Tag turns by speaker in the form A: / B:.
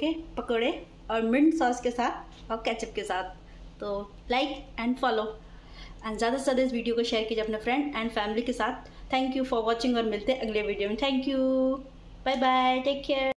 A: Okay, पकौड़े और mint sauce के साथ और केचप के साथ। तो लाइक एंड फॉलो एंड ज़्यादा से ज़्यादा इस वीडियो को शेयर कीजिए अपने फ्रेंड एंड फैमिली के साथ। थैंक यू फॉर वॉचिंग और मिलते हैं अगले वीडियो में। Thank you, bye bye, take care.